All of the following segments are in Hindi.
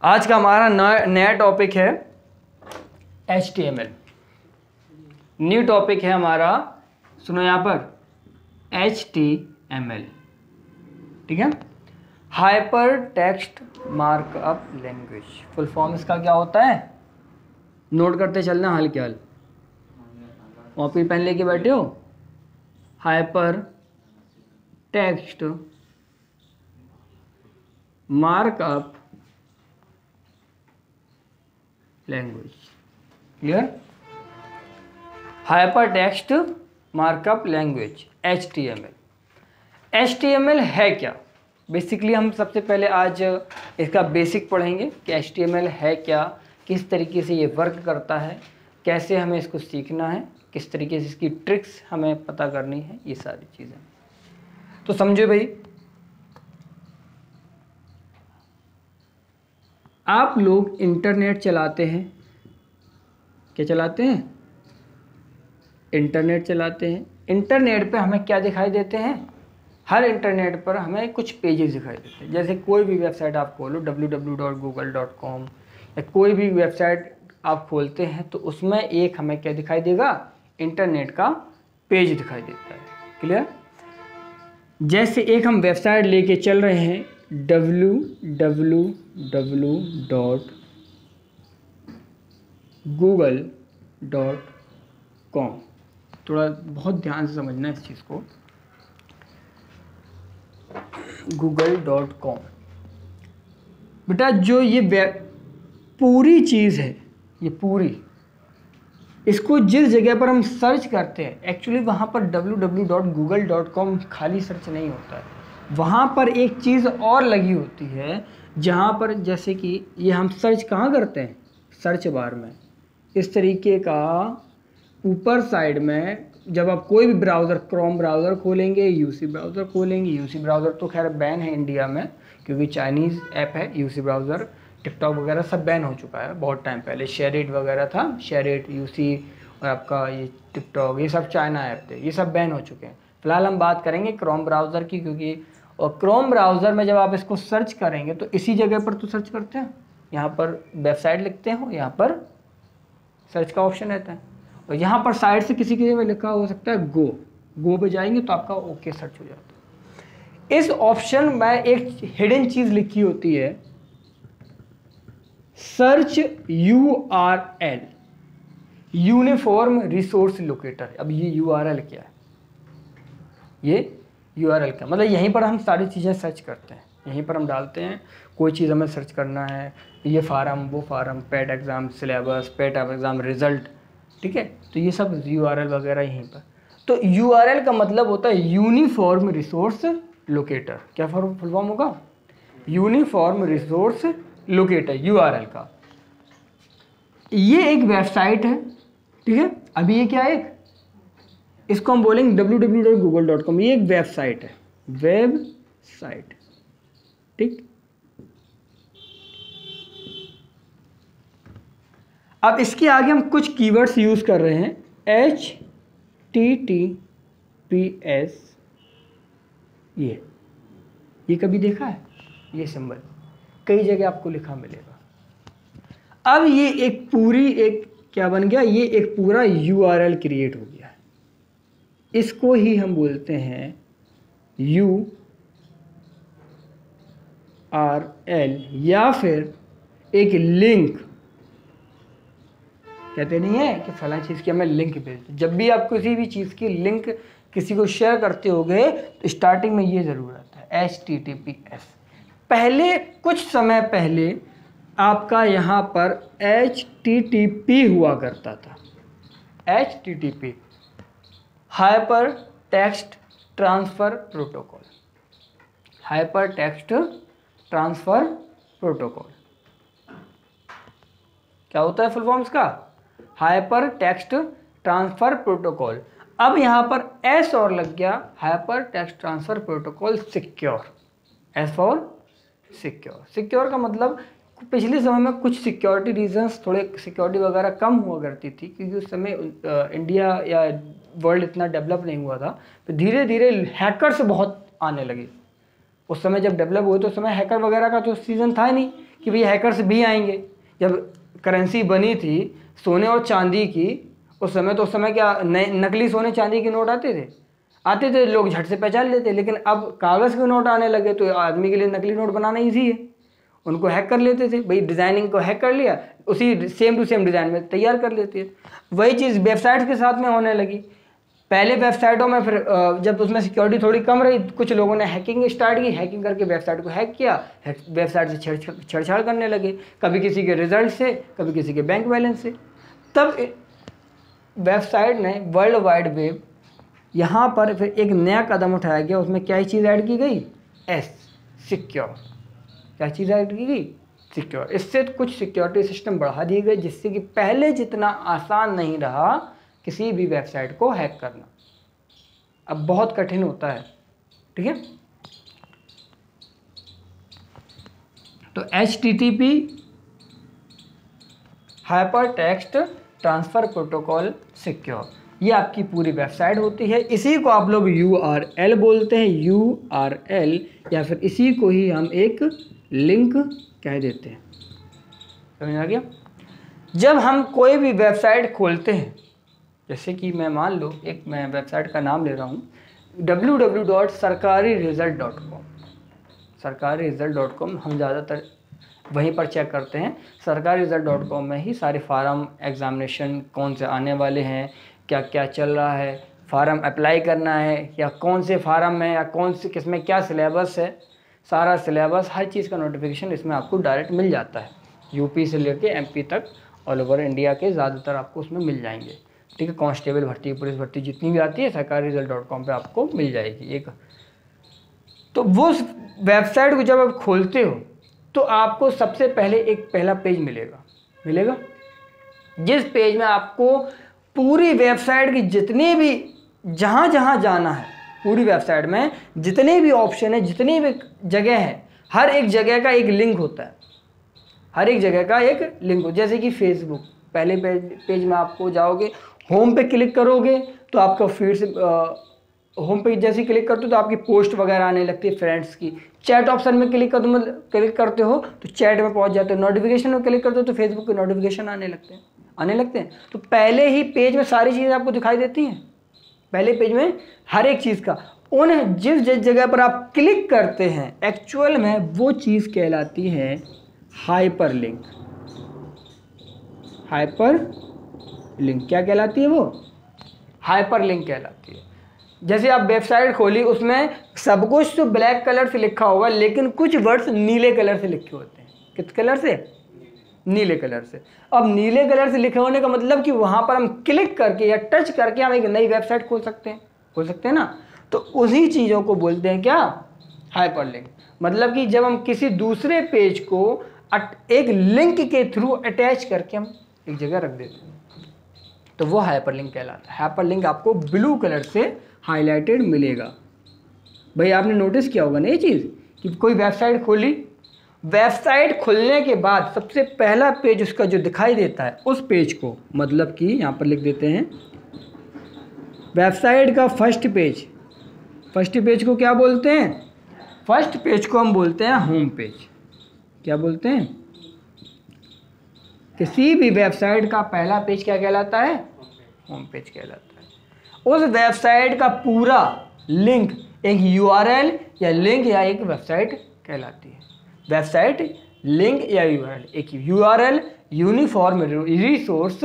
आज का हमारा नया टॉपिक है HTML। न्यू टॉपिक है हमारा, सुनो यहाँ पर, HTML, ठीक है। Hyper text markup language, full form इसका क्या होता है, नोट करते चलना हाल क्या हाल। कॉपी पेन लेके बैठे हो? Hyper text markup language, clear? Hyper text markup language HTML। HTML है क्या? बेसिकली हम सबसे पहले आज इसका बेसिक पढ़ेंगे कि HTML है क्या, किस तरीके से ये वर्क करता है, कैसे हमें इसको सीखना है, किस तरीके से इसकी ट्रिक्स हमें पता करनी है, ये सारी चीज़ें। तो समझो भाई, आप लोग इंटरनेट चलाते हैं, क्या चलाते हैं? इंटरनेट चलाते हैं। इंटरनेट पे हमें क्या दिखाई देते हैं? हर इंटरनेट पर हमें कुछ पेजेस दिखाई देते हैं। जैसे कोई भी वेबसाइट आप खोलो, www.google.com या कोई भी वेबसाइट आप खोलते हैं तो उसमें एक हमें क्या दिखाई देगा? इंटरनेट का पेज दिखाई देता है, क्लियर? जैसे एक हम वेबसाइट लेके चल रहे हैं www.google.com, थोड़ा बहुत ध्यान से समझना इस चीज़ को। google.com, बेटा जो ये पूरी चीज़ है, ये पूरी, इसको जिस जगह पर हम सर्च करते हैं, एक्चुअली वहाँ पर www.google.com खाली सर्च नहीं होता है, वहाँ पर एक चीज़ और लगी होती है, जहाँ पर जैसे कि ये हम सर्च कहाँ करते हैं? सर्च बार में। इस तरीके का ऊपर साइड में जब आप कोई भी ब्राउज़र, क्रोम ब्राउज़र खोलेंगे, यूसी ब्राउज़र खोलेंगे, यूसी ब्राउज़र तो खैर बैन है इंडिया में क्योंकि चाइनीज़ ऐप है यूसी ब्राउज़र, टिकटॉक वगैरह सब बैन हो चुका है बहुत टाइम पहले। शेयरइट वगैरह था, शेयरइट, यूसी और आपका ये टिकटॉक, ये सब चाइना ऐप थे, ये सब बैन हो चुके हैं। फिलहाल हम बात करेंगे क्रोम ब्राउज़र की, क्योंकि और क्रोम ब्राउज़र में जब आप इसको सर्च करेंगे तो इसी जगह पर तो सर्च करते हैं, यहाँ पर वेबसाइट लिखते हो, यहाँ पर सर्च का ऑप्शन रहता है, और यहाँ पर साइड से किसी के में लिखा हो सकता है गो पे जाएंगे तो आपका ओके सर्च हो जाता है। इस ऑप्शन में एक हिडन चीज़ लिखी होती है, search URL, uniform resource locator. अब ये URL क्या है? ये URL क्या मतलब, यहीं पर हम सारी चीज़ें सर्च करते हैं, यहीं पर हम डालते हैं कोई चीज़ हमें सर्च करना है, ये फार्म, वो form, PET exam syllabus, PET exam result, ठीक है, तो ये सब URL वगैरह यहीं पर। तो URL का मतलब होता है यूनिफॉर्म रिसोर्स लोकेटर। क्या फुल फॉर्म होगा? यूनिफॉर्म रिसोर्स लोकेटर, URL का। ये एक वेबसाइट है, ठीक है। अभी ये क्या है? इसको हम बोलेंगे www.google.com, ये एक वेबसाइट है, वेबसाइट, ठीक। अब इसके आगे हम कुछ कीवर्ड्स यूज कर रहे हैं, HTTPS, ये कभी देखा है? ये सिंबल कई जगह आपको लिखा मिलेगा। अब ये एक पूरी एक क्या बन गया? ये एक पूरा URL क्रिएट हो गया है। इसको ही हम बोलते हैं URL, या फिर एक लिंक। कहते नहीं है कि फला चीज़ की हमें लिंक भेज दो। जब भी आप किसी भी चीज़ की लिंक किसी को शेयर करते होगे तो स्टार्टिंग में ये ज़रूर आता है HTTPS। पहले कुछ समय पहले आपका यहाँ पर HTTP हुआ करता था, HTTP, hyper text transfer protocol, hyper text transfer protocol. क्या होता है फुल फॉर्म इसका? Hyper text transfer protocol. अब यहाँ पर S और लग गया, hyper text transfer protocol secure, S for secure. Secure का मतलब पिछले समय में कुछ सिक्योरिटी रीजंस, थोड़े सिक्योरिटी वगैरह कम हुआ करती थी क्योंकि उस समय इंडिया या वर्ल्ड इतना डेवलप नहीं हुआ था, तो धीरे धीरे हैकर्स बहुत आने लगे। उस समय जब डेवलप हुए तो उस समय हैकर वगैरह का तो सीज़न था ही नहीं कि भाई हैकर्स भी आएंगे। जब करेंसी बनी थी सोने और चांदी की, उस समय क्या नकली सोने चांदी के नोट आते थे, लोग झट से पहचान लेते। लेकिन अब कागज़ के नोट आने लगे तो आदमी के लिए नकली नोट बनाना ईजी है, उनको हैक कर लेते थे। भाई डिज़ाइनिंग को हैक कर लिया, उसी सेम टू सेम डिज़ाइन में तैयार कर लेते हैं। वही चीज़ वेबसाइट के साथ में होने लगी। पहले वेबसाइटों में फिर जब उसमें सिक्योरिटी थोड़ी कम रही, कुछ लोगों ने हैकिंग स्टार्ट की, हैकिंग करके वेबसाइट को हैक किया, वेबसाइट से छेड़छाड़ करने लगे, कभी किसी के रिजल्ट से, कभी किसी के बैंक बैलेंस से। तब वेबसाइट ने वर्ल्ड वाइड वेब, यहाँ पर फिर एक नया कदम उठाया गया। उसमें क्या चीज़ ऐड की गई? सिक्योर। क्या चीज़ ऐड की गई? सिक्योर। इससे कुछ सिक्योरिटी सिस्टम बढ़ा दिए गए, जिससे कि पहले जितना आसान नहीं रहा किसी भी वेबसाइट को हैक करना, अब बहुत कठिन होता है। ठीक है, तो HTTP hyper text transfer protocol secure, ये आपकी पूरी वेबसाइट होती है। इसी को आप लोग URL बोलते हैं, URL, या फिर इसी को ही हम एक लिंक कह देते हैं। समझ आ गया? जब हम कोई भी वेबसाइट खोलते हैं, जैसे कि मैं मान लो मैं वेबसाइट का नाम ले रहा हूँ www.sarkariresult.com। sarkariresult.com हम ज़्यादातर वहीं पर चेक करते हैं। sarkariresult.com में ही सारे फार्म, एग्ज़ामिनेशन कौन से आने वाले हैं, क्या क्या चल रहा है, फार्म अप्लाई करना है या कौन से फार्म में, या कौन से किसमें क्या सिलेबस है, सारा सिलेबस, हर चीज़ का नोटिफिकेशन इसमें आपको डायरेक्ट मिल जाता है। यूपी से लेके MP तक ऑल ओवर इंडिया के ज़्यादातर आपको उसमें मिल जाएंगे। ठीक है, कांस्टेबल भर्ती, पुलिस भर्ती जितनी भी आती है sarkariresult.com पे आपको मिल जाएगी एक। तो वो वेबसाइट को जब आप खोलते हो तो आपको सबसे पहले एक पहला पेज मिलेगा, जिस पेज में आपको पूरी वेबसाइट की जितनी भी जहाँ जाना है, पूरी वेबसाइट में जितने भी ऑप्शन है, जितनी भी जगह है, हर एक जगह का एक लिंक होता है। हर एक जगह का एक लिंक हो, जैसे कि फेसबुक, पहले पेज में आपको जाओगे, होम पे क्लिक करोगे तो आपका फीड से होम पे जैसे क्लिक करते हो तो आपकी पोस्ट वगैरह आने लगती है फ्रेंड्स की। चैट ऑप्शन में क्लिक करते हो तो चैट में पहुंच जाते हो। नोटिफिकेशन में क्लिक करते हो तो फेसबुक के नोटिफिकेशन आने लगते हैं। तो पहले ही पेज में सारी चीज़ें आपको दिखाई देती हैं। पहले पेज में हर एक चीज़ का, उन जिस जगह पर आप क्लिक करते हैं एक्चुअल में वो चीज़ कहलाती है हाइपर लिंक। क्या कहलाती है? वो हाइपर लिंक कहलाती है। जैसे आप वेबसाइट खोली, उसमें सब कुछ तो ब्लैक कलर से लिखा होगा, लेकिन कुछ वर्ड्स नीले कलर से लिखे होते हैं। किस कलर से? नीले कलर से। अब नीले कलर से लिखे होने का मतलब कि वहाँ पर हम क्लिक करके या टच करके हम एक नई वेबसाइट खोल सकते हैं ना। तो उसी चीज़ों को बोलते हैं क्या? Hyper link. मतलब कि जब हम किसी दूसरे पेज को एक लिंक के थ्रू अटैच करके हम एक जगह रख देते हैं, तो वो हाइपरलिंक कहलाता है। हाइपरलिंक आपको ब्लू कलर से हाईलाइटेड मिलेगा। भाई आपने नोटिस किया होगा ना ये चीज़ कि कोई वेबसाइट खोली, वेबसाइट खुलने के बाद सबसे पहला पेज उसका जो दिखाई देता है, उस पेज को, मतलब कि यहाँ पर लिख देते हैं वेबसाइट का फर्स्ट पेज को क्या बोलते हैं? फर्स्ट पेज को हम बोलते हैं होम पेज। क्या बोलते हैं? किसी भी वेबसाइट का पहला पेज क्या कहलाता है? होम पेज कहलाता है। उस वेबसाइट का पूरा लिंक एक URL या लिंक या एक वेबसाइट कहलाती है। वेबसाइट, लिंक या URL। एक URL uniform resource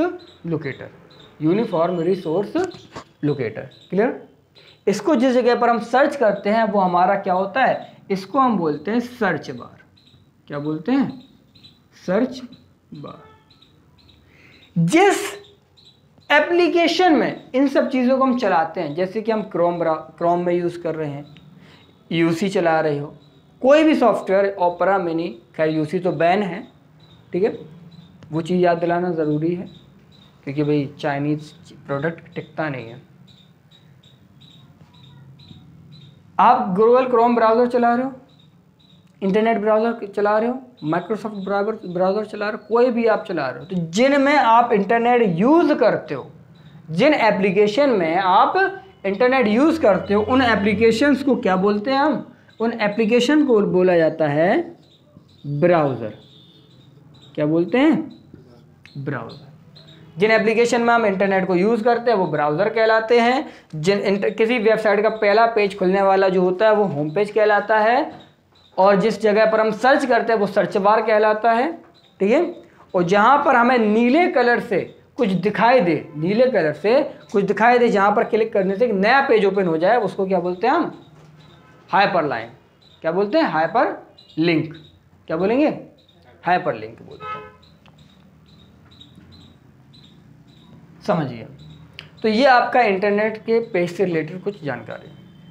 locator. Clear? इसको जिस जगह पर हम सर्च करते हैं वो हमारा क्या होता है? इसको हम बोलते हैं सर्च बार। क्या बोलते हैं? Search bar. जिस एप्लीकेशन में इन सब चीज़ों को हम चलाते हैं, जैसे कि हम क्रोम में यूज़ कर रहे हैं, UC चला रहे हो, कोई भी सॉफ्टवेयर, ओपेरा मिनी, खैर UC तो बैन है, ठीक है, वो चीज़ याद दिलाना ज़रूरी है क्योंकि भाई चाइनीज़ प्रोडक्ट टिकता नहीं है। आप गूगल क्रोम ब्राउज़र चला रहे हो, इंटरनेट ब्राउज़र चला रहे हो, माइक्रोसॉफ्ट ब्राउज़र चला रहे हो, कोई भी आप चला रहे हो, तो जिनमें आप इंटरनेट यूज़ करते हो, जिन एप्लीकेशन में आप इंटरनेट यूज़ करते हो, उन एप्लीकेशंस को क्या बोलते हैं हम? उन एप्लीकेशन को बोला जाता है ब्राउज़र। क्या बोलते हैं? ब्राउज़र। जिन एप्लीकेशन में हम इंटरनेट को यूज़ करते हैं वो ब्राउज़र कहलाते हैं। किसी वेबसाइट का पहला पेज खुलने वाला जो होता है वो होम पेज कहलाता है, और जिस जगह पर हम सर्च करते हैं वो सर्च बार कहलाता है। ठीक है, और जहाँ पर हमें नीले कलर से कुछ दिखाई दे, नीले कलर से कुछ दिखाई दे, जहाँ पर क्लिक करने से एक नया पेज ओपन हो जाए, उसको क्या बोलते हैं हम? हाइपरलाइन। क्या बोलते हैं? Hyper link. क्या बोलेंगे? हाइपर लिंक बोलते हैं। समझिए, तो ये आपका इंटरनेट के पेज से रिलेटेड कुछ जानकारी।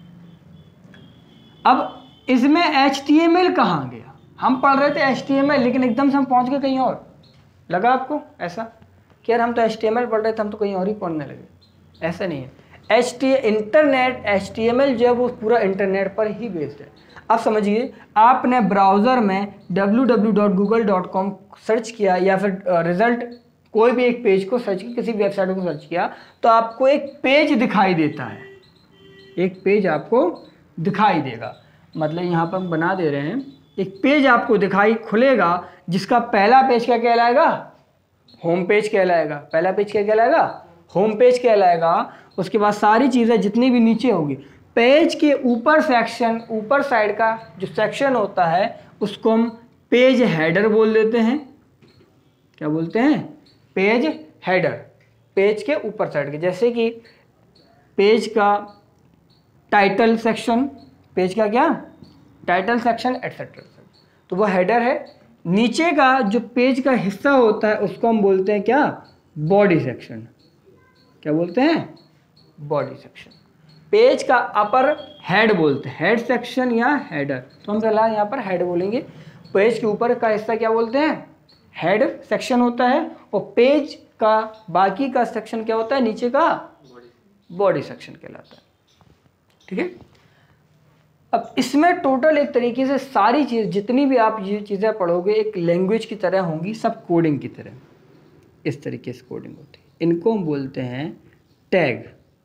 अब इसमें HTML कहाँ गया? हम पढ़ रहे थे HTML, लेकिन एकदम से हम पहुंच गए कहीं और। लगा आपको ऐसा कि यार हम तो HTML पढ़ रहे थे, हम तो कहीं और ही पढ़ने लगे? ऐसा नहीं है। इंटरनेट HTML जो है वो पूरा इंटरनेट पर ही बेस्ड है। अब समझिए, आपने ब्राउज़र में www.google.com सर्च किया, या फिर रिजल्ट कोई भी एक पेज को सर्च किया, किसी वेबसाइट को सर्च किया, तो आपको एक पेज दिखाई देता है। एक पेज आपको दिखाई देगा, मतलब यहाँ पर हम बना दे रहे हैं, एक पेज आपको दिखाई खुलेगा, जिसका पहला पेज क्या कहलाएगा? होम पेज कहलाएगा। पहला पेज क्या कहलाएगा? होम पेज कहलाएगा। उसके बाद सारी चीज़ें जितनी भी नीचे होगी, पेज के ऊपर सेक्शन, ऊपर साइड का जो सेक्शन होता है उसको हम पेज हेडर बोल देते हैं। क्या बोलते हैं? Page header. पेज के ऊपर साइड के, जैसे कि पेज का टाइटल सेक्शन, पेज का क्या? टाइटल सेक्शन एटसेट्रा, तो वो हेडर है। नीचे का जो पेज का हिस्सा होता है उसको हम बोलते हैं क्या? Body section. क्या बोलते हैं? Body section. पेज का अपर हेड बोलते हैं, हेड सेक्शन या हेडर, तो हम फिलहाल यहाँ पर हेड बोलेंगे। पेज के ऊपर का हिस्सा क्या बोलते हैं? हेड सेक्शन होता है, और पेज का बाकी का सेक्शन क्या होता है? नीचे का बॉडी सेक्शन कहलाता है। ठीक है, अब इसमें टोटल एक तरीके से सारी चीज़, जितनी भी आप ये चीज़ें पढ़ोगे, एक लैंग्वेज की तरह होंगी, सब कोडिंग की तरह। इस तरीके से कोडिंग होती है। इनको हम बोलते हैं टैग।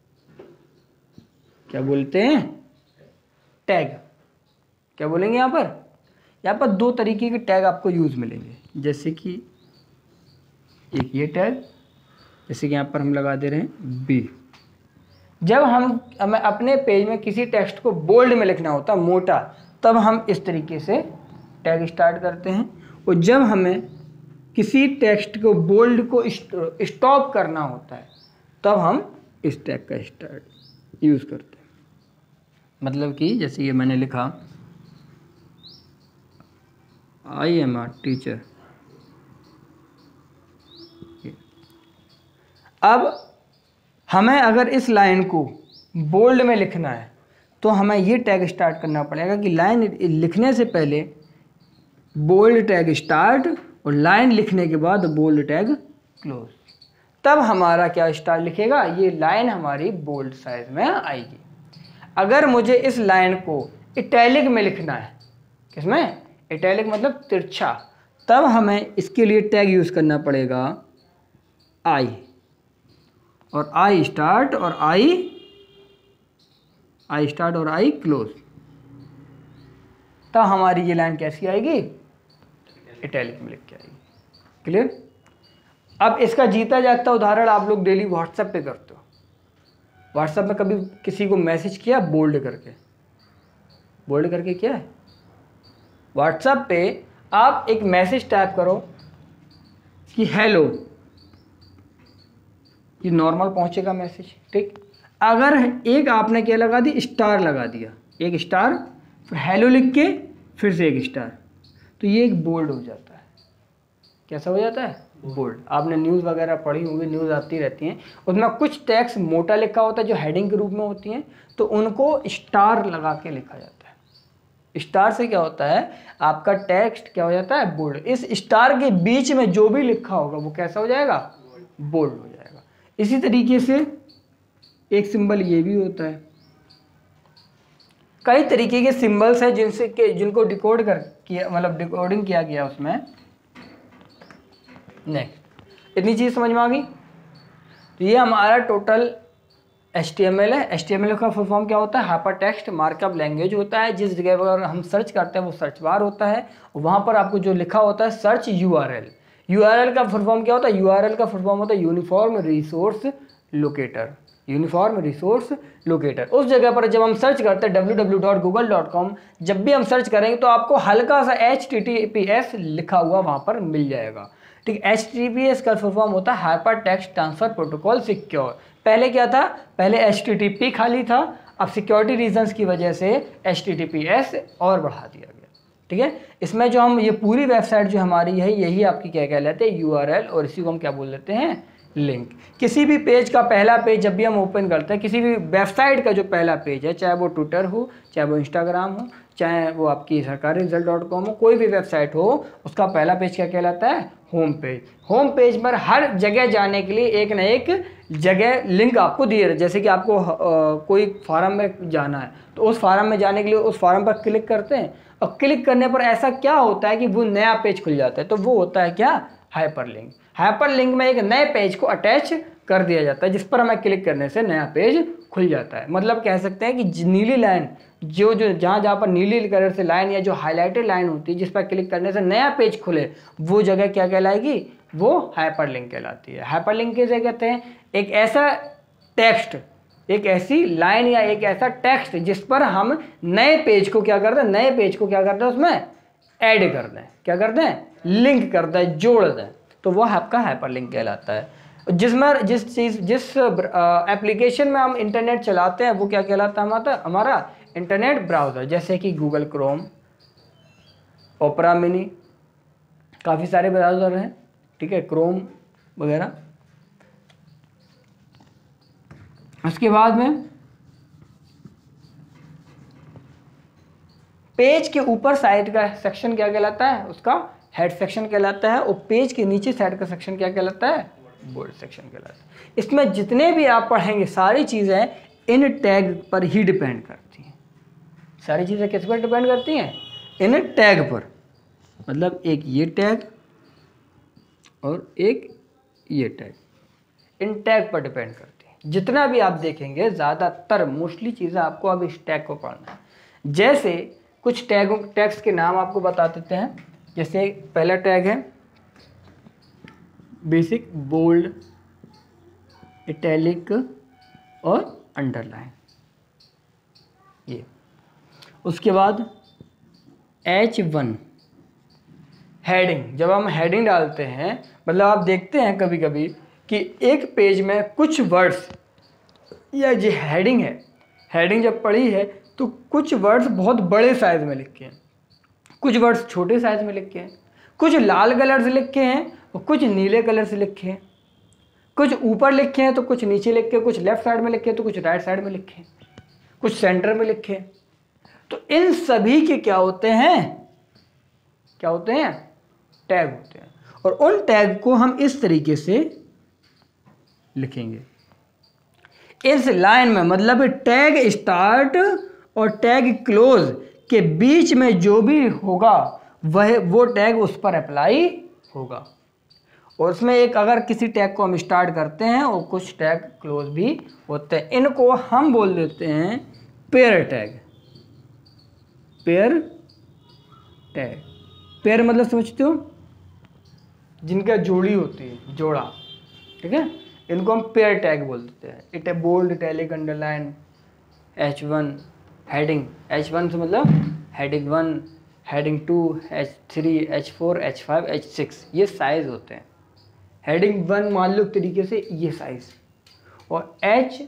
क्या बोलते हैं? टैग। क्या बोलेंगे यहाँ पर? यहाँ पर दो तरीके के टैग आपको यूज़ मिलेंगे, जैसे कि एक ये टैग, जैसे कि यहाँ पर हम लगा दे रहे हैं बी। जब हमें अपने पेज में किसी टेक्स्ट को बोल्ड में लिखना होता है, मोटा, तब हम इस तरीके से टैग स्टार्ट करते हैं। और जब हमें किसी टेक्स्ट को बोल्ड को स्टॉप करना होता है, तब हम इस टैग का स्टार्ट यूज़ करते हैं। मतलब कि जैसे ये मैंने लिखा, आई एम अ टीचर। अब हमें अगर इस लाइन को बोल्ड में लिखना है तो हमें ये टैग स्टार्ट करना पड़ेगा कि लाइन लिखने से पहले बोल्ड टैग स्टार्ट, और लाइन लिखने के बाद बोल्ड टैग क्लोज। तब हमारा क्या स्टार लिखेगा? ये लाइन हमारी बोल्ड साइज में आएगी। अगर मुझे इस लाइन को इटैलिक में लिखना है, किसमें? इटैलिक मतलब तिरछा, तब हमें इसके लिए टैग यूज़ करना पड़ेगा आई, और आई स्टार्ट और आई स्टार्ट और आई क्लोज। तब हमारी ये लाइन कैसी आएगी? इटैलिक में लिख के आएगी। क्लियर? अब इसका जीता जागता उदाहरण आप लोग डेली व्हाट्सएप पे करते हो। व्हाट्सएप में कभी किसी को मैसेज किया बोल्ड करके? बोल्ड करके क्या है? व्हाट्सएप पे आप एक मैसेज टाइप करो कि हेलो, ये नॉर्मल पहुंचेगा मैसेज। ठीक, अगर एक आपने क्या लगा दी? स्टार लगा दिया, एक स्टार, फिर हेलो लिख के फिर से एक स्टार, तो ये एक बोल्ड हो जाता है। कैसा हो जाता है? बोल्ड। आपने न्यूज़ वगैरह पढ़ी होगी, न्यूज़ आती रहती हैं, उसमें कुछ टेक्स्ट मोटा लिखा होता है जो हेडिंग के रूप में होती हैं, तो उनको स्टार लगा के लिखा जाता है। स्टार से क्या होता है? आपका टेक्स्ट क्या हो जाता है? बोल्ड। इस स्टार के बीच में जो भी लिखा होगा वो कैसा हो जाएगा? बोल्ड हो जाएगा। इसी तरीके से एक सिंबल ये भी होता है। कई तरीके के सिंबल्स हैं जिनको डिकोड मतलब डिकोडिंग किया गया उसमें। नेक्स्ट, इतनी चीज़ समझ में आ गई? तो ये हमारा टोटल HTML है। HTML का फुल फॉर्म क्या होता है? हाइपर टेक्स्ट मार्कअप लैंग्वेज होता है। जिस जगह पर हम सर्च करते हैं वो सर्च बार होता है, और वहाँ पर आपको जो लिखा होता है सर्च URL, यूआरएल का फुल फॉर्म क्या होता है? यूआरएल का फुल फॉर्म होता है uniform resource locator. Uniform resource locator. उस जगह पर जब हम सर्च करते हैं www.google.com, जब भी हम सर्च करेंगे तो आपको हल्का सा HTTPS लिखा हुआ वहां पर मिल जाएगा। ठीक है, HTTPS का फुल फॉर्म होता है hyper text transfer protocol secure. पहले क्या था? पहले HTTP खाली था, अब सिक्योरिटी रीजंस की वजह से HTTPS और बढ़ा दिया गया। ठीक है, इसमें जो हम ये पूरी वेबसाइट जो हमारी है यही आपकी क्या कहलाते हैं? यूआरएल, और इसी को हम क्या बोल देते हैं? लिंक। किसी भी पेज का पहला पेज जब भी हम ओपन करते हैं, किसी भी वेबसाइट का जो पहला पेज है, चाहे वो ट्विटर हो, चाहे वो इंस्टाग्राम हो, चाहे वो आपकी सरकारी रिजल्ट.com हो, कोई भी वेबसाइट हो, उसका पहला पेज क्या कहलाता है? Home page. होम पेज पर हर जगह जाने के लिए एक ना एक जगह लिंक आपको दिए रहते। जैसे कि आपको कोई फार्म में जाना है तो उस फार्म में जाने के लिए उस फार्म पर क्लिक करते हैं, और क्लिक करने पर ऐसा क्या होता है कि वो नया पेज खुल जाता है, तो वो होता है क्या? हाइपरलिंक। हाइपरलिंक में एक नए पेज को अटैच कर दिया जाता है, जिस पर हमें क्लिक करने से नया पेज खुल जाता है। मतलब कह सकते हैं कि नीली लाइन जो जहाँ पर नीली कलर से लाइन या जो हाईलाइटेड लाइन होती है जिस पर क्लिक करने से नया पेज खुले, वो जगह क्या कहलाएगी? वो हाइपरलिंक कहलाती है। हाइपरलिंक किसे कहते हैं? एक ऐसा टेक्स्ट, एक ऐसी लाइन या एक ऐसा टेक्स्ट जिस पर हम नए पेज को क्या करते हैं? नए पेज को क्या करते हैं? उसमें ऐड कर दें, क्या करते हैं? लिंक कर दें, जोड़ दें, तो वो आपका हाइपरलिंक कहलाता है। जिस एप्लीकेशन में हम इंटरनेट चलाते हैं वो क्या कहलाता है? हमारा इंटरनेट ब्राउज़र। जैसे कि गूगल क्रोम, ओपेरा मिनी, काफ़ी सारे ब्राउज़र हैं। ठीक है, क्रोम वगैरह। उसके बाद में पेज के ऊपर साइड का सेक्शन क्या कहलाता है? उसका हेड सेक्शन कहलाता है, और पेज के नीचे साइड का सेक्शन क्या कहलाता है? बॉडी सेक्शन कहलाता है। इसमें जितने भी आप पढ़ेंगे सारी चीज़ें इन टैग पर ही डिपेंड करती हैं। सारी चीज़ें किस पर डिपेंड करती हैं? इन टैग पर। मतलब एक ये टैग और एक ये टैग, इन टैग पर डिपेंड करती है। जितना भी आप देखेंगे ज़्यादातर मोस्टली चीज़ें आपको अब इस टैग को पढ़ना है। जैसे कुछ टैग्स के नाम आपको बता देते हैं। जैसे पहला टैग है बेसिक, बोल्ड, इटैलिक और अंडरलाइन, ये। उसके बाद H1 हेडिंग। जब हम हेडिंग डालते हैं, मतलब आप देखते हैं कभी कभी कि एक पेज में कुछ वर्ड्स, या जो हेडिंग है, हेडिंग जब पढ़ी है तो कुछ वर्ड्स बहुत बड़े साइज में लिखे हैं, कुछ वर्ड्स छोटे साइज में लिखे हैं, कुछ लाल कलर से लिखे हैं और कुछ नीले कलर से लिखे हैं, कुछ ऊपर लिखे हैं तो कुछ नीचे लिखे हैं, कुछ लेफ्ट साइड में लिखे हैं तो कुछ राइट साइड में लिखे हैं, कुछ सेंटर में लिखे हैं। तो इन सभी के क्या होते हैं? क्या होते हैं? टैग होते हैं। और उन टैग को हम इस तरीके से लिखेंगे इस लाइन में। मतलब टैग स्टार्ट और टैग क्लोज के बीच में जो भी होगा वो टैग उस पर अप्लाई होगा। और उसमें एक अगर किसी टैग को हम स्टार्ट करते हैं और कुछ टैग क्लोज भी होते हैं, इनको हम बोल देते हैं pair tag. Pair tag, pair मतलब समझते हो? जिनका जोड़ी होती है, जोड़ा। ठीक है, इनको हम पेयर टैग बोल देते हैं। It a bold, italic, underline, H1 heading. H1 से मतलब heading 1, heading 2, H3, H4, H5, H6, ये साइज होते हैं। हेडिंग 1 मान लो तरीके से ये साइज, और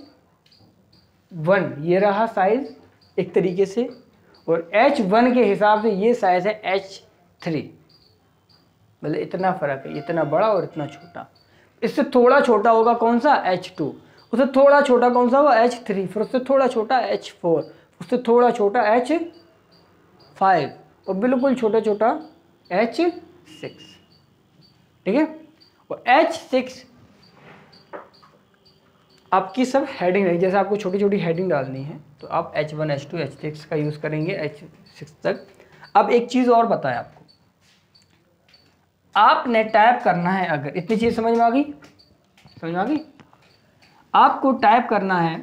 H1 ये रहा साइज एक तरीके से, और H1 के हिसाब से ये साइज है H3। मतलब इतना फर्क है, इतना बड़ा और इतना छोटा। इससे थोड़ा छोटा होगा कौन सा? H2। उससे थोड़ा छोटा कौन सा होगा? H3। फिर उससे थोड़ा छोटा H4, उससे थोड़ा छोटा H5, और बिल्कुल छोटा छोटा H6। ठीक है, और H6 आपकी सब हेडिंग है। जैसे आपको छोटी छोटी हेडिंग डालनी है तो आप H1, H2, H6 का यूज़ करेंगे, H6 तक। अब एक चीज़ और बताएं आपको, आपने टाइप करना है, अगर इतनी चीज़ समझ में आ गई? समझ में आ गई? आपको टाइप करना है,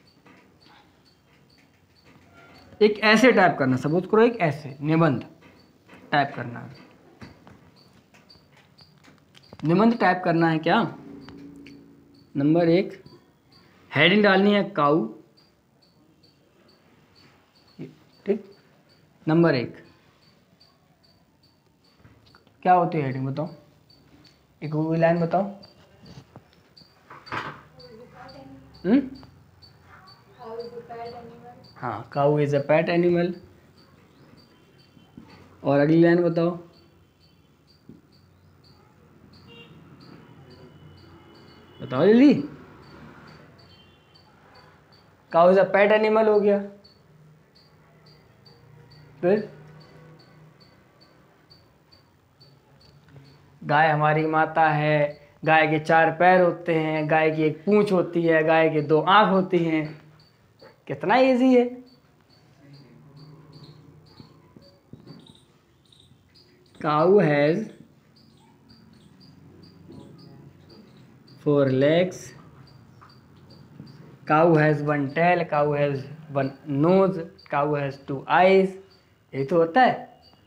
एक ऐसे टाइप करना, सपोज करो एक ऐसे निबंध टाइप करना है। निबंध टाइप करना है क्या? नंबर 1, हेडिंग डालनी है काऊ, ठीक। नंबर 1 क्या होती है हेडिंग बताओ, एक वो लाइन बताओ। हाँ, काऊ इज अ पेट एनिमल। और अगली लाइन बताओ। बताओ जल्दी। काऊ इज अ पेट एनिमल हो गया। फिर गाय हमारी माता है, गाय के 4 पैर होते हैं, गाय की 1 पूंछ होती है, गाय के 2 आंख होती हैं। कितना इजी है। Cow has 4 legs, cow has 1 tail, cow has 1 nose, cow has 2 eyes। यही तो होता है।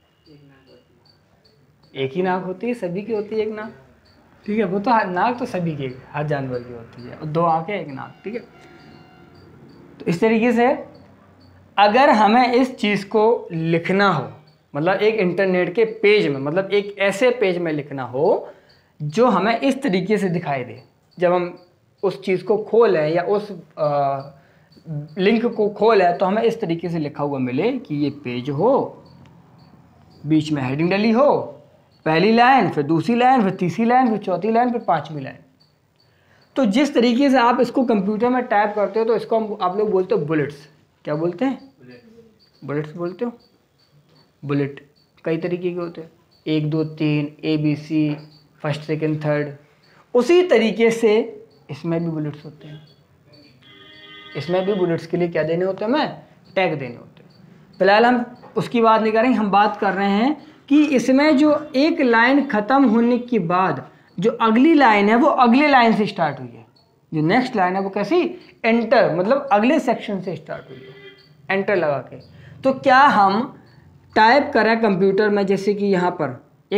एक ही नाक होती है, सभी की होती है 1 नाक, ठीक है। वो तो नाक तो सभी की, हर जानवर की होती है, और 2 आंखें 1 नाक, ठीक है। तो इस तरीके से अगर हमें इस चीज़ को लिखना हो, मतलब एक इंटरनेट के पेज में, मतलब एक ऐसे पेज में लिखना हो जो हमें इस तरीके से दिखाई दे, जब हम उस चीज़ को खोलें या उस लिंक को खोलें तो हमें इस तरीके से लिखा हुआ मिले कि ये पेज हो, बीच में हेडिंग डली हो, पहली लाइन, फिर दूसरी लाइन, फिर तीसरी लाइन, फिर चौथी लाइन, फिर 5वीं लाइन। तो जिस तरीके से आप इसको कंप्यूटर में टाइप करते हो तो इसको आप लोग बोलते हो बुलेट्स। क्या बोलते हैं? बुलेट्स बोलते हो। बुलेट कई तरीके के होते हैं, 1 2 3 ABC, फर्स्ट सेकंड थर्ड। उसी तरीके से इसमें भी बुलेट्स होते हैं। इसमें भी बुलेट्स के लिए क्या देने होते हैं? हमें टैग देने होते हैं। फिलहाल हम उसकी बात नहीं कर रहे हैं, हम बात कर रहे हैं कि इसमें जो एक लाइन ख़त्म होने के बाद जो अगली लाइन है वो अगले लाइन से स्टार्ट हुई है। जो नेक्स्ट लाइन है वो कैसी? एंटर, मतलब अगले सेक्शन से स्टार्ट हुई है, एंटर लगा के। तो क्या हम टाइप करें कंप्यूटर में, जैसे कि यहाँ पर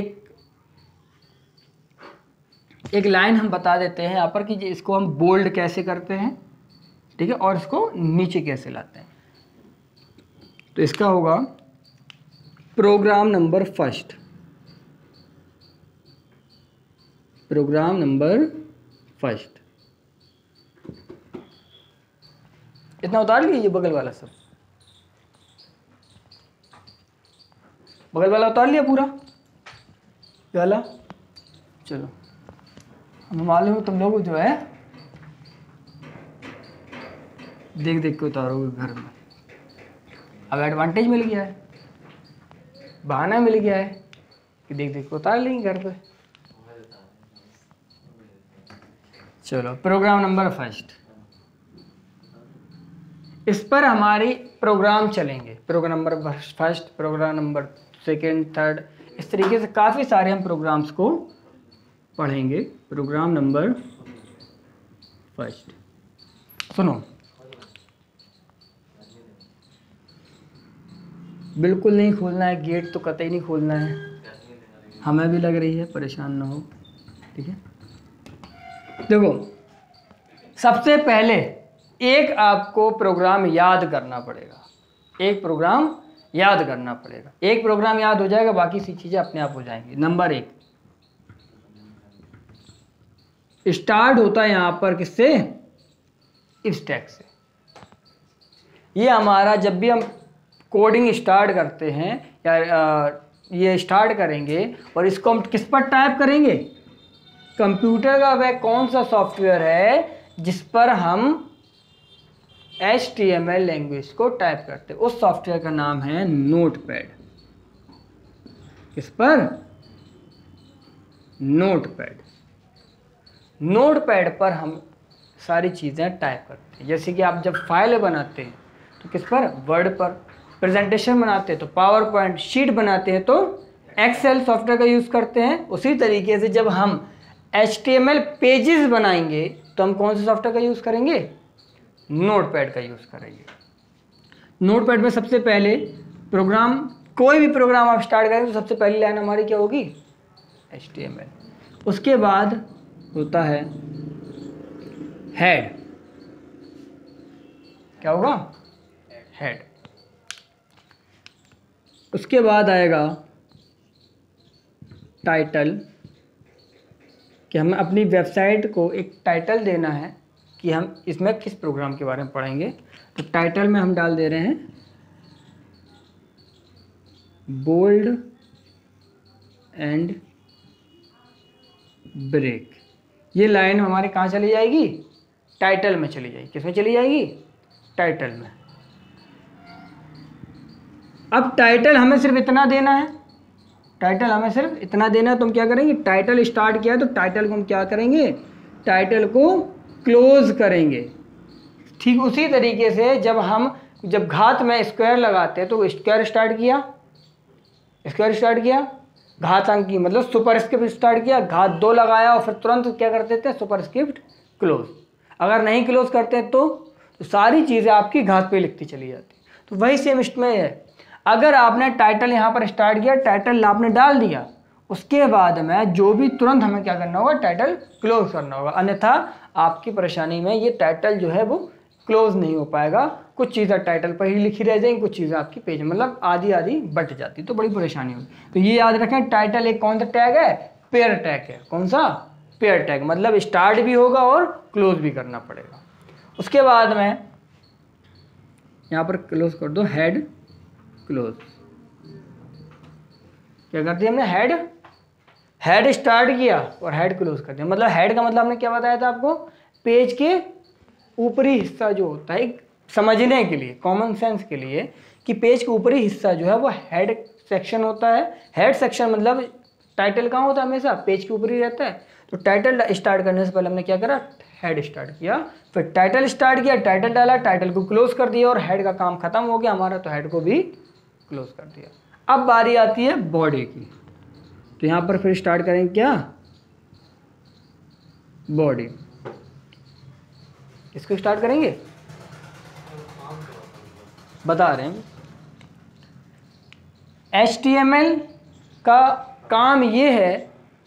एक लाइन हम बता देते हैं यहाँ पर कि इसको हम बोल्ड कैसे करते हैं, ठीक है, और इसको नीचे कैसे लाते हैं। तो इसका होगा program number first, program number first. इतना उतार लीजिए, बगल वाला सब, बगल वाला उतार लिया पूरा वाला। चलो, हमें मालूम है तुम लोग जो है देख देख के उतारोगे घर में। अब एडवांटेज मिल गया है, बहाना मिल गया है कि देख देख के उतार लेंगे घर पे। चलो, प्रोग्राम नंबर फर्स्ट, इस पर हमारी प्रोग्राम चलेंगे। Program number first, program number second, third, इस तरीके से काफ़ी सारे हम प्रोग्राम्स को पढ़ेंगे। प्रोग्राम नंबर फर्स्ट, सुनो, बिल्कुल नहीं खोलना है गेट, तो कतई नहीं खोलना है, हमें भी लग रही है, परेशान ना हो, ठीक है। देखो, सबसे पहले एक आपको प्रोग्राम याद करना पड़ेगा, एक प्रोग्राम याद करना पड़ेगा। एक प्रोग्राम याद हो जाएगा, बाकी सी चीज़ें अपने आप हो जाएंगी। नंबर 1 स्टार्ट होता है यहाँ पर किससे? इस टैग से। ये हमारा जब भी हम कोडिंग स्टार्ट करते हैं या ये स्टार्ट करेंगे और इसको हम किस पर टाइप करेंगे? कंप्यूटर का वह कौन सा सॉफ्टवेयर है जिस पर हम HTML लैंग्वेज को टाइप करते हैं? उस सॉफ्टवेयर का नाम है नोटपैड। किस पर? नोटपैड। नोटपैड पर हम सारी चीज़ें टाइप करते हैं। जैसे कि आप जब फाइल बनाते हैं तो किस पर? वर्ड पर। प्रेजेंटेशन बनाते हैं तो पावर पॉइंट, शीट बनाते हैं तो एक्सेल सॉफ्टवेयर का यूज़ करते हैं। उसी तरीके से जब हम HTML पेजेस बनाएंगे तो हम कौन से सॉफ्टवेयर का यूज़ करेंगे? नोटपैड का यूज़ करेंगे। नोटपैड में सबसे पहले प्रोग्राम, कोई भी प्रोग्राम आप स्टार्ट करेंगे तो सबसे पहली लाइन हमारी क्या होगी? HTML। उसके बाद होता है हेड। क्या होगा? हेड। उसके बाद आएगा टाइटल, कि हमें अपनी वेबसाइट को एक टाइटल देना है कि हम इसमें किस प्रोग्राम के बारे में पढ़ेंगे। तो टाइटल में हम डाल दे रहे हैं बोल्ड एंड ब्रेक। ये लाइन हमारे कहाँ चली जाएगी? टाइटल में चली जाएगी। किसमें चली जाएगी? टाइटल में। अब टाइटल हमें सिर्फ इतना देना है, टाइटल हमें सिर्फ इतना देना है। तो हम क्या करेंगे? टाइटल स्टार्ट किया है तो टाइटल को हम क्या करेंगे? टाइटल को क्लोज करेंगे। ठीक उसी तरीके से जब घात में स्क्वायर लगाते हैं तो स्क्वायर स्टार्ट किया, घातांक की मतलब सुपरस्क्रिप्ट स्टार्ट किया, घात 2 लगाया और फिर तुरंत क्या करते थे? Superscript close. अगर नहीं क्लोज करते तो सारी चीज़ें आपकी घात पे लिखती चली जाती। तो वही सेम इसमें है। अगर आपने टाइटल यहाँ पर स्टार्ट किया, टाइटल आपने डाल दिया, उसके बाद में जो भी तुरंत हमें क्या करना होगा? टाइटल क्लोज करना होगा। अन्यथा आपकी परेशानी में ये टाइटल जो है वो क्लोज नहीं हो पाएगा। कुछ चीज़ें टाइटल पर ही लिखी रह जाएंगी, कुछ चीज़ें आपकी पेज मतलब आधी बट जाती, तो बड़ी परेशानी होगी। तो ये याद रखें, टाइटल एक कौन सा टैग है? पेयर टैग है। कौन सा? Pair tag. मतलब स्टार्ट भी होगा और क्लोज भी करना पड़ेगा। उसके बाद में यहाँ पर क्लोज कर दो, हेड क्लोज। क्या कर दिया हमने? हेड स्टार्ट किया और हेड क्लोज कर दिया। मतलब हेड का मतलब हमने क्या बताया था आपको? पेज के ऊपरी हिस्सा जो होता है, समझने के लिए, कॉमन सेंस के लिए, कि पेज के ऊपरी हिस्सा जो है वो हेड सेक्शन होता है। हेड सेक्शन मतलब टाइटल कहाँ होता है? हमेशा पेज के ऊपर ही रहता है। तो टाइटल स्टार्ट करने से पहले हमने क्या करा? हेड स्टार्ट किया, फिर टाइटल स्टार्ट किया, टाइटल डाला, टाइटल को क्लोज कर दिया और हेड का काम खत्म हो गया हमारा, तो हेड को भी क्लोज कर दिया। अब बारी आती है बॉडी की। तो यहाँ पर फिर स्टार्ट करेंगे क्या? बॉडी। इसको स्टार्ट करेंगे, बता रहे हैं। HTML का काम ये है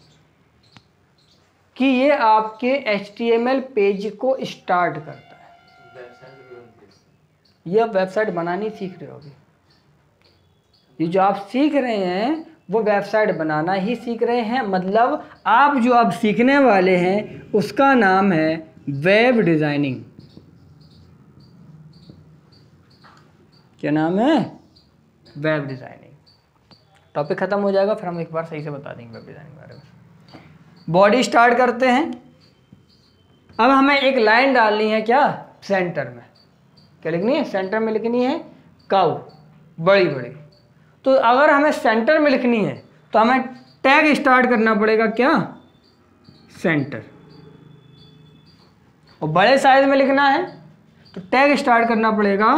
कि ये आपके HTML पेज को स्टार्ट करता है। ये आप वेबसाइट बनानी सीख रहे हो अभी। ये जो आप सीख रहे हैं वो वेबसाइट बनाना ही सीख रहे हैं। मतलब आप जो आप सीखने वाले हैं उसका नाम है वेब डिज़ाइनिंग। क्या नाम है? Web designing. टॉपिक ख़त्म हो जाएगा, फिर हम एक बार सही से बता देंगे वेब डिज़ाइनिंग के बारे में। बॉडी स्टार्ट करते हैं। अब हमें एक लाइन डालनी है, क्या? सेंटर में। क्या लिखनी है? सेंटर में लिखनी है काउ, बड़ी बड़ी। तो अगर हमें सेंटर में लिखनी है तो हमें टैग स्टार्ट करना पड़ेगा, क्या? सेंटर। और बड़े साइज में लिखना है तो टैग स्टार्ट करना पड़ेगा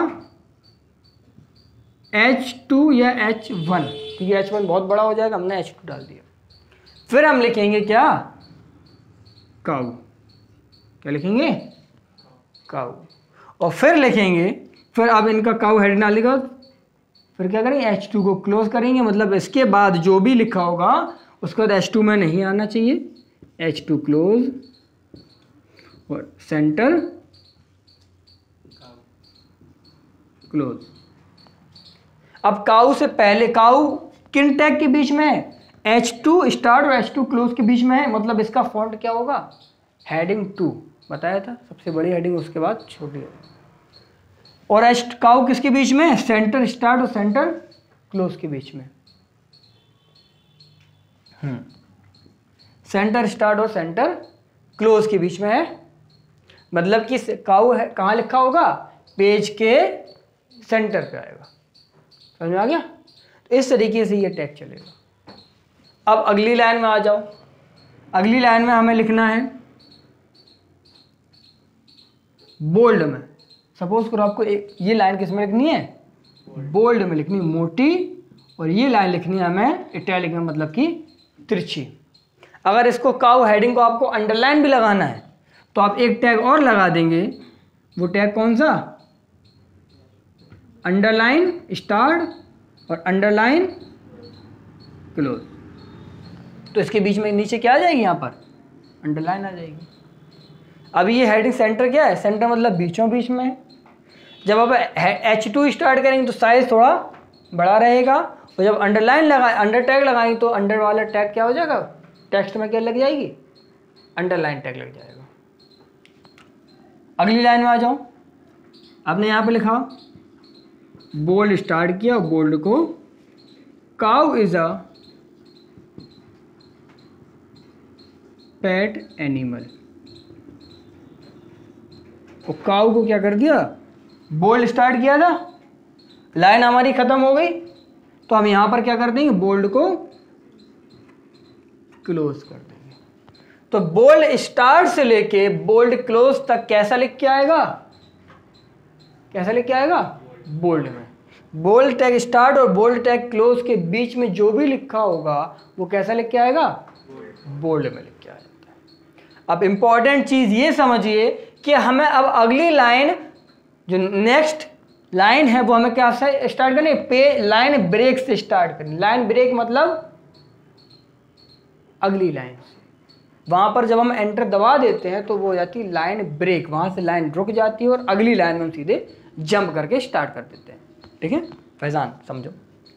H2 या H1, क्योंकि H1 बहुत बड़ा हो जाएगा, हमने H2 डाल दिया। फिर हम लिखेंगे क्या? काउ। क्या लिखेंगे? काउ। और फिर लिखेंगे, फिर अब इनका काउ हेड ना लिखा, फिर क्या करेंगे? H2 को क्लोज करेंगे। मतलब इसके बाद जो भी लिखा होगा उसके बाद H2 में नहीं आना चाहिए। H2 क्लोज और सेंटर क्लोज। अब काउ से पहले, काउ किन टैग के बीच में है? H2 स्टार्ट और H2 क्लोज के बीच में है। मतलब इसका फॉन्ट क्या होगा? हेडिंग 2 बताया था, सबसे बड़ी हेडिंग, उसके बाद छोटी। और काउ किसके बीच में? सेंटर स्टार्ट और सेंटर क्लोज के बीच में। सेंटर स्टार्ट और सेंटर क्लोज के बीच में है। मतलब कि काउ है कहाँ लिखा होगा? पेज के सेंटर पे आएगा। समझ में आ गया? तो इस तरीके से ये टैग चलेगा। अब अगली लाइन में आ जाओ। अगली लाइन में हमें लिखना है बोल्ड में। सपोज करो आपको ये लाइन किस में लिखनी है? बोल्ड में लिखनी, मोटी। और ये लाइन लिखनी है हमें इटैलिक में, मतलब कि तिरछी। अगर इसको काउ हेडिंग को आपको अंडरलाइन भी लगाना है तो आप एक टैग और लगा देंगे। वो टैग कौन सा? अंडरलाइन स्टार्ट और अंडरलाइन क्लोज। तो इसके बीच में नीचे क्या आ जाएगी, यहाँ पर अंडरलाइन आ जाएगी। अब ये हेडिंग सेंटर क्या है, सेंटर मतलब बीचों बीच में है। जब आप H2 स्टार्ट करेंगे तो साइज थोड़ा बड़ा रहेगा, और जब अंडरलाइन लगाए, अंडर टैग लगाएंगे तो अंडर वाला टैग क्या हो जाएगा, टेक्स्ट में क्या लग जाएगी, अंडरलाइन टैग लग जाएगा। अगली लाइन में आ जाओ, आपने यहाँ पे लिखा बोल्ड स्टार्ट किया, बोल्ड को cow is a pet animal, और काउ को क्या कर दिया, बोल्ड स्टार्ट किया था, लाइन हमारी खत्म हो गई, तो हम यहां पर क्या कर देंगे, बोल्ड को क्लोज कर देंगे। तो बोल्ड स्टार्ट से लेके बोल्ड क्लोज तक कैसा लिख के आएगा, कैसा लिख के आएगा, बोल्ड में। बोल्ड टैग स्टार्ट और बोल्ड टैग क्लोज के बीच में जो भी लिखा होगा वो कैसा लिख के आएगा, बोल्ड में लिख के आ जाता है। अब इंपॉर्टेंट चीज ये समझिए कि हमें अब अगली लाइन, जो नेक्स्ट लाइन है, वो हमें क्या से स्टार्ट करनी है, पे लाइन ब्रेक से स्टार्ट करनी। लाइन ब्रेक मतलब अगली लाइन से, वहां पर जब हम एंटर दबा देते हैं तो वो हो जाती है लाइन ब्रेक, वहां से लाइन रुक जाती है और अगली लाइन में हम सीधे जंप करके स्टार्ट कर देते हैं। ठीक है फैजान, समझो,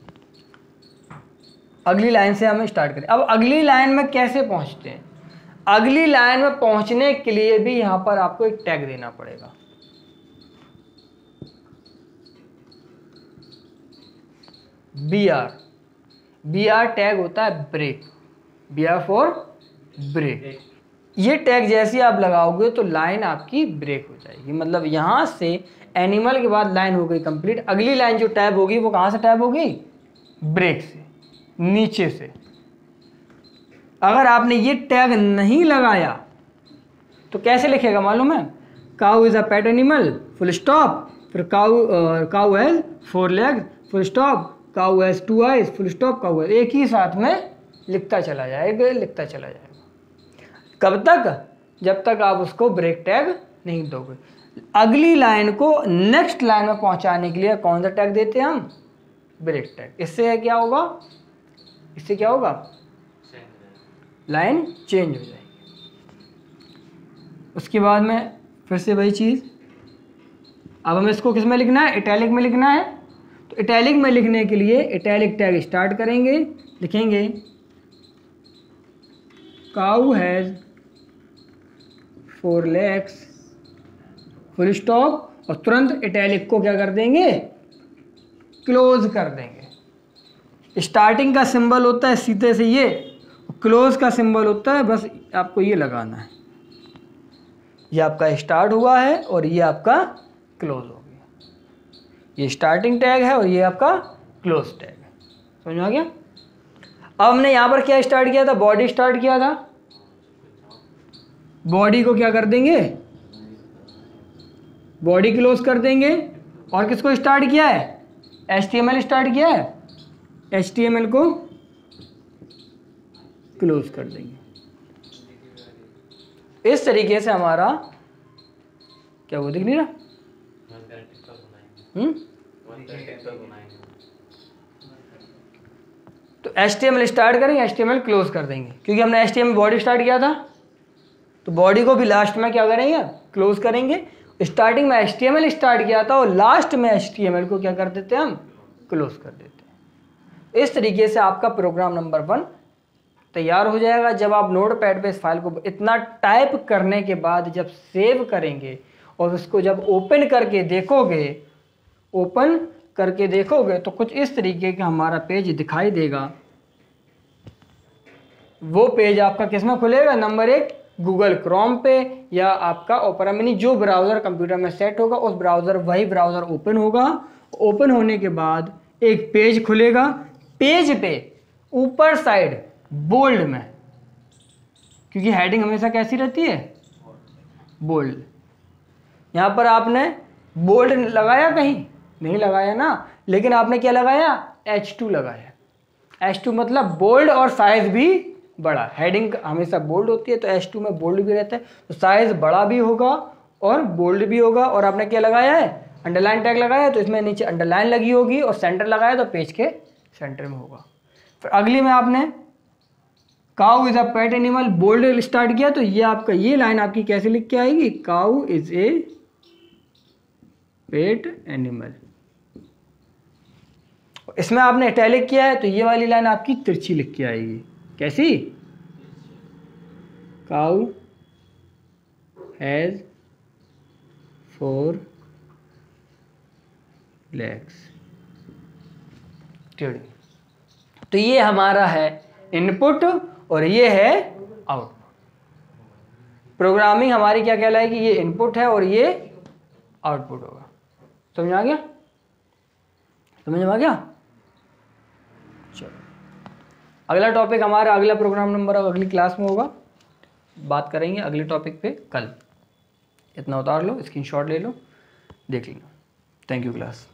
अगली लाइन से हमें स्टार्ट करें। अब अगली लाइन में कैसे पहुंचते हैं, अगली लाइन में पहुंचने के लिए भी यहां पर आपको एक टैग देना पड़ेगा। बी आर टैग होता है break, B R for break. ये टैग जैसे आप लगाओगे तो लाइन आपकी ब्रेक हो जाएगी, मतलब यहां से एनिमल के बाद लाइन हो गई कंप्लीट। अगली लाइन जो टैब होगी वो कहां से टैब होगी, ब्रेक से, नीचे से। अगर आपने ये टैग नहीं लगाया तो कैसे लिखेगा मालूम है, cow is a pet animal full stop, फिर cow has 4 leg full stop, cow has 2 eyes full stop, cow has, एक ही साथ में लिखता चला जाएगा, लिखता चला जाएगा। कब तक, जब तक आप उसको ब्रेक टैग नहीं दोगे। अगली लाइन को नेक्स्ट लाइन में पहुंचाने के लिए कौन सा टैग देते हैं हम, ब्रेक टैग। इससे क्या होगा, इससे क्या होगा, लाइन चेंज हो जाएगी। उसके बाद में फिर से वही चीज़, अब हमें इसको किस में लिखना है, इटैलिक में लिखना है। तो इटैलिक में लिखने के लिए इटैलिक टैग स्टार्ट करेंगे, लिखेंगे cow has 4 legs full stop, और तुरंत इटैलिक को क्या कर देंगे, क्लोज कर देंगे। स्टार्टिंग का सिंबल होता है सीधे से ये, क्लोज का सिंबल होता है, बस आपको ये लगाना है, ये आपका स्टार्ट हुआ है और ये आपका क्लोज हो गया। ये स्टार्टिंग टैग है और ये आपका क्लोज टैग है, समझ में आ गया। अब हमने यहाँ पर क्या स्टार्ट किया था, बॉडी स्टार्ट किया था, बॉडी को क्या कर देंगे, बॉडी क्लोज कर देंगे। और किसको स्टार्ट किया है, HTML स्टार्ट किया है, HTML को क्लोज कर देंगे। इस तरीके से हमारा क्या वो दिख नहीं रहा, तो HTML स्टार्ट करेंगे, HTML क्लोज कर देंगे, क्योंकि हमने HTML बॉडी स्टार्ट किया था, तो बॉडी को भी लास्ट में क्या करेंगे, क्लोज करेंगे। स्टार्टिंग में HTML स्टार्ट किया था और लास्ट में HTML को क्या कर देते हैं, हम क्लोज कर देते हैं। इस तरीके से आपका प्रोग्राम नंबर 1 तैयार हो जाएगा। जब आप नोटपैड पे इस फाइल को इतना टाइप करने के बाद जब सेव करेंगे और उसको जब ओपन करके देखोगे तो कुछ इस तरीके का हमारा पेज दिखाई देगा। वो पेज आपका किस में खुलेगा, नंबर 1 गूगल क्रोम पे, या आपका ओपेरा मिनी, जो ब्राउज़र कंप्यूटर में सेट होगा उस ब्राउज़र, वही ब्राउज़र ओपन होगा। ओपन होने के बाद एक पेज खुलेगा, पेज पे ऊपर साइड बोल्ड में, क्योंकि हेडिंग हमेशा कैसी रहती है, बोल्ड। यहाँ पर आपने बोल्ड लगाया, कहीं नहीं लगाया ना, लेकिन आपने क्या लगाया, H2 लगाया। H2 मतलब बोल्ड और साइज भी बड़ा। हेडिंग हमेशा बोल्ड होती है तो H2 में बोल्ड भी रहता है, तो साइज बड़ा भी होगा और बोल्ड भी होगा। और आपने क्या लगाया है, अंडरलाइन टैग लगाया है, तो इसमें नीचे अंडरलाइन लगी होगी, और सेंटर लगाया तो पेज के सेंटर में होगा। फिर अगली में आपने cow is a pet animal, bold start किया तो ये आपका, ये लाइन आपकी कैसे लिख के आएगी, cow is a pet animal. इसमें आपने इटैलिक किया है तो ये वाली लाइन आपकी तिरछी लिख के आएगी, कैसी, काउ हैज 4 legs। तो ये हमारा है इनपुट और ये है आउटपुट। प्रोग्रामिंग हमारी क्या कहलाएगी, ये इनपुट है और ये आउटपुट होगा। समझ आ गया, समझ में आ गया। चलो अगला टॉपिक हमारा, अगला प्रोग्राम नंबर अगली क्लास में होगा, बात करेंगे अगले टॉपिक पे कल। इतना उतार लो, स्क्रीनशॉट ले लो, देख लेना। Thank you class.